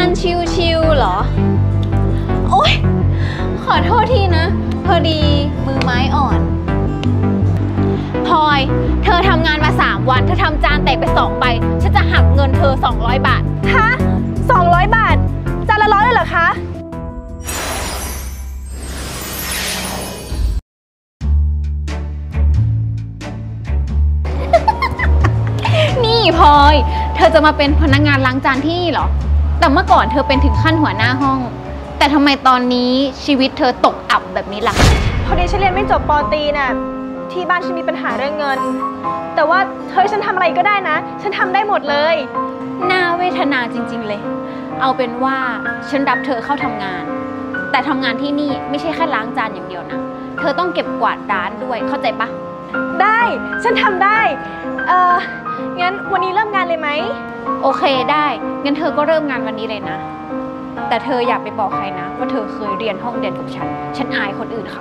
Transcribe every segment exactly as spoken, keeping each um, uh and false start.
านชิวๆเหรอโอ๊ยขอโทษทีนะพอดีมือไม้อ่อนพลอยเธอทำงานมาสามวันเธอทำจานแตกไปสองใบฉันจะหักเงินเธอสองร้อยบาทฮะสองร้อยบาทจานละร้อยเลยเหรอคะนี่พลอยเธอจะมาเป็นพนักงานล้างจานที่นี่เหรอแต่เมื่อก่อนเธอเป็นถึงขั้นหัวหน้าห้องแต่ทำไมตอนนี้ชีวิตเธอตกอับแบบนี้ล่ะพอดีฉันเรียนไม่จบป.ตรีน่ะที่บ้านฉันมีปัญหาเรื่องเงินแต่ว่าเธอฉันทำอะไรก็ได้นะฉันทำได้หมดเลยน่าเวทนาจริงๆเลยเอาเป็นว่าฉันรับเธอเข้าทำงานแต่ทำงานที่นี่ไม่ใช่แค่ล้างจานอย่างเดียวนะเธอต้องเก็บกวาดร้านด้วยเข้าใจปะได้ฉันทำได้เอองั้นวันนี้เริ่มงานเลยไหมโอเคได้งั้นเธอก็เริ่มงานวันนี้เลยนะแต่เธออย่าไปบอกใครนะว่าเธอเคยเรียนห้องเรียนกับฉันฉันอายคนอื่นเขา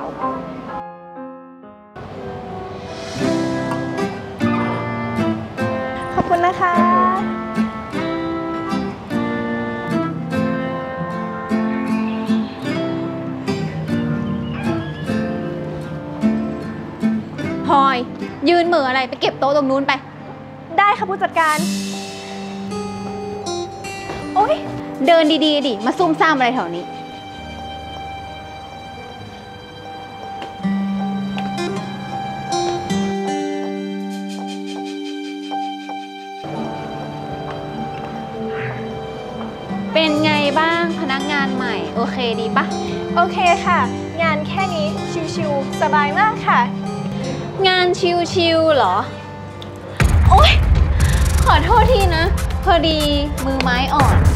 ขอบคุณนะคะพลอยยืนเหม่ออะไรไปเก็บโต๊ะตรงนู้นไปได้ค่ะผู้จัดการโอ๊ยเดินดีๆดิมาซุ่มซ่ามอะไรแถวนี้เป็นไงบ้างพนักงานใหม่โอเคดีปะโอเคค่ะงานแค่นี้ชิวๆสบายมากค่ะงานชิวๆเหรอโอ๊ยขอโทษทีนะพอดีมือไม้อ่อน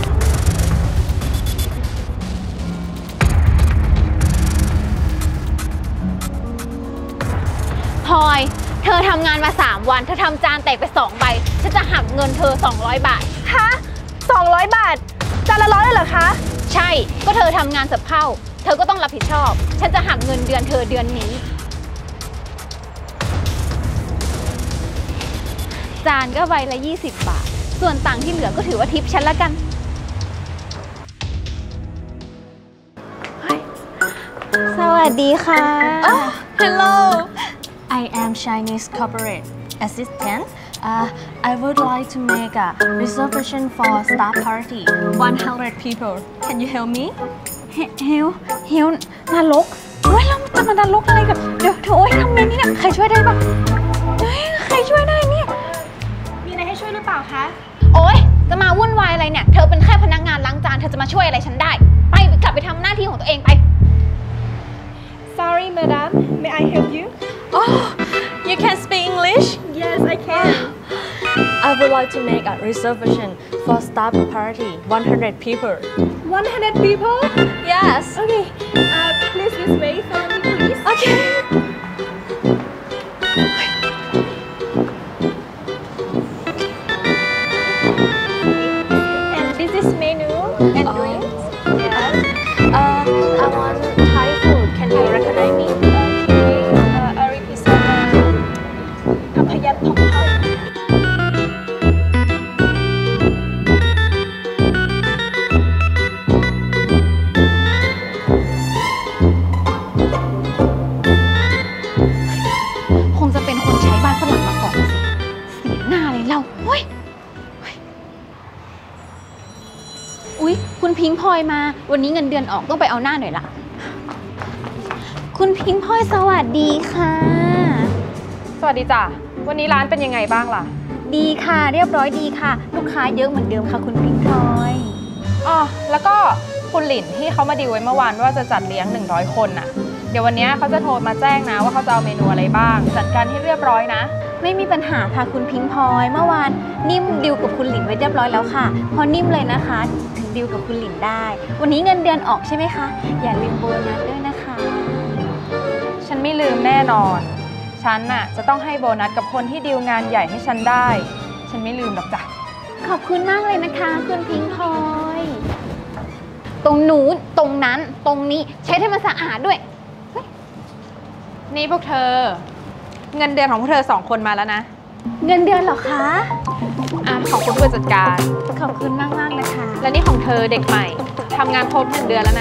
พลอยเธอทำงานมาสามวันเธอทำจานแตกไปสองใบฉันจะหักเงินเธอสองร้อยบาทฮะสองร้อยบาทจานละร้อยเลยเหรอคะใช่ก็เธอทำงานสับเข้าเธอก็ต้องรับผิดชอบฉันจะหักเงินเดือนเธอเดือนนี้จานก็ใบละยี่สิบบาทส่วนต่างที่เหลือก็ถือว่าทิปฉันละกันสวัสดีค่ะ oh hello I am Chinese corporate assistant uh, I would like to make a reservation for staff party one hundred people can you help me เฮลเฮลนรกเฮ้ยเราจะมานรกอะไรกับเดี๋ยวเธอโอ๊ยทำไงนี่เนี่ยใครช่วยได้บ้างเฮ้ยใครช่วยได้เนี่ยมีอะไรให้ช่วยหรือเปล่าคะโอ๊ยจะมาวุ่นวายอะไรเนี่ยเธอเป็นแค่พนักงานล้างจานเธอจะมาช่วยอะไรฉันได้ไปกลับไปทำหน้าที่ของตัวเองไป Sorry madam may I help you Oh you can speak English Yes I can I would like to make a reservation for staff party one hundred people one hundred people Yes Okay uh, please this way follow me please Okay menu and oh. drinks. Yes. Uh, I want Thai food. Can you recognize me? Okay. Uh, I represent uh, Apayat Pongpong. คงจะเป็นคนใช้บ้านฝรั่งมาก่อนสิเสียหน้าเลยเราเฮ้ยอุ๊ยคุณพิงค์พลอยมาวันนี้เงินเดือนออกต้องไปเอาหน้าหน่อยละคุณพิงค์พลอยสวัสดีค่ะสวัสดีจ้ะวันนี้ร้านเป็นยังไงบ้างล่ะดีค่ะเรียบร้อยดีค่ะลูกค้าเยอะเหมือนเดิมค่ะคุณพิงค์พลอยอ๋อแล้วก็คุณหลินที่เขามาดีลไว้เมื่อวานว่าจะจัดเลี้ยงหนึ่งร้อยคนน่ะเดี๋ยววันนี้เขาจะโทรมาแจ้งนะว่าเขาจะเอาเมนูอะไรบ้างจัดการให้เรียบร้อยนะไม่มีปัญหาค่ะคุณพิงค์พลอยเมื่อวานนิ่มดิวกับคุณหลินไว้เรียบร้อยแล้วค่ะพอนิ่มเลยนะคะถึงดิวกับคุณหลินได้วันนี้เงินเดือนออกใช่ไหมคะอย่าลืมโบนัสด้วยนะคะฉันไม่ลืมแน่นอนฉันน่ะจะต้องให้โบนัสกับคนที่ดิวงานใหญ่ให้ฉันได้ฉันไม่ลืมหรอกจ้ะขอบคุณมากเลยนะคะคุณพิงค์พลอยตรงนู้นตรงนั้นตรงนี้ใช้ให้มันสะอาดด้วยนี่พวกเธอเงินเดือนของพวกเธอสองคนมาแล้วนะเงินเดือนเหรอคะอ่ะของคุณผู้จัดการขอบคุณมากมากๆนะคะและนี่ของเธอเด็กใหม่ทำงานครบหนึ่งเดือนแล้วนะ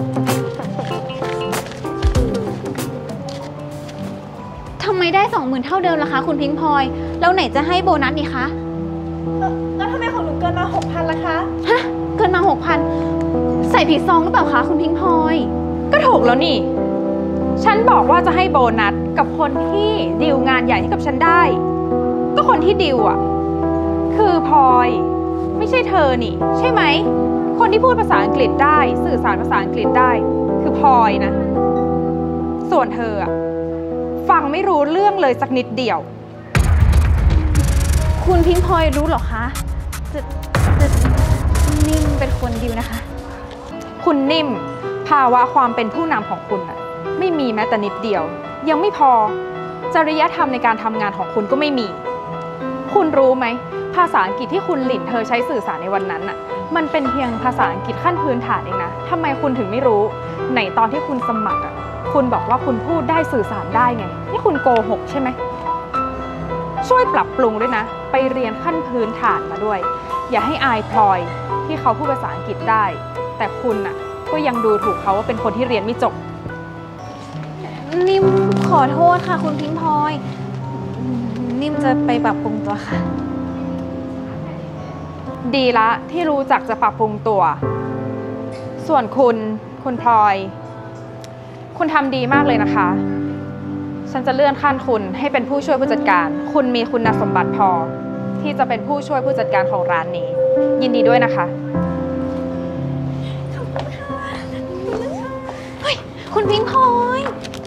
ทำไมได้สองหมื่นเท่าเดิมล่ะคะคุณพิงค์พลอย แล้วไหนจะให้โบนัสนี่คะแล้วทำไมของหนูเกินมาหกพันล่ะคะฮะ เกินมาหกพันใส่ผิดซองหรือเปล่าคะคุณพิงค์พลอยก็ถูกแล้วนี่ ฉันบอกว่าจะให้โบนัสกับคนที่ดีลงานใหญ่ให้กับฉันได้ ก็คนที่ดีลอ่ะ คือพลอย ไม่ใช่เธอนี่ ใช่ไหม คนที่พูดภาษาอังกฤษได้ สื่อสารภาษาอังกฤษได้ คือพลอยนะ ส่วนเธออ่ะ ฟังไม่รู้เรื่องเลยสักนิดเดียวคุณพิงค์พลอยรู้เหรอคะจะจะนิ่มเป็นคนดิวนะคะคุณนิ่มภาวะความเป็นผู้นำของคุณน่ะไม่มีแม้แต่นิดเดียว ยังไม่พอจริยธรรมในการทำงานของคุณก็ไม่มี คุณรู้ไหมภาษาอังกฤษที่คุณหลินเธอใช้สื่อสารในวันนั้นน่ะมันเป็นเพียงภาษาอังกฤษขั้นพื้นฐานเองนะทำไมคุณถึงไม่รู้ไหนตอนที่คุณสมัครอ่ะคุณบอกว่าคุณพูดได้สื่อสารได้ไงนี่คุณโกหกใช่ไหมช่วยปรับปรุงด้วยนะไปเรียนขั้นพื้นฐานมาด้วย อย่าให้อายพลอยที่เขาพูดภาษาอังกฤษได้ แต่คุณน่ะก็ยังดูถูกเขาว่าเป็นคนที่เรียนไม่จบนิ่มขอโทษค่ะคุณพิงค์พลอย นิ่มจะไปปรับปรุงตัวค่ะดีละที่รู้จักจะปรับปรุงตัว ส่วนคุณคุณพลอย คุณทำดีมากเลยนะคะ ฉันจะเลื่อนขั้นคุณให้เป็นผู้ช่วยผู้จัดการ คุณมีคุณสมบัติพอ ที่จะเป็นผู้ช่วยผู้จัดการของร้านนี้ ยินดีด้วยนะคะเฮ้ย คุณพิงค์พลอย